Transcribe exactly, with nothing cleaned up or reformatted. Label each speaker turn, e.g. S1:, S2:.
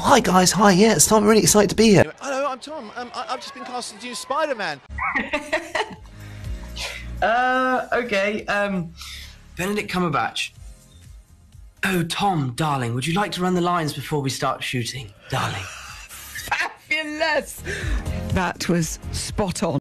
S1: Hi guys, hi, yeah, it's Tom, I'm really excited to be here.
S2: Hello, I'm Tom. Um, I, I've just been cast to do Spider-Man.
S3: uh, okay, um, Benedict Cumberbatch. Oh, Tom, darling, would you like to run the lines before we start shooting? Darling.
S4: Fabulous! That was spot on.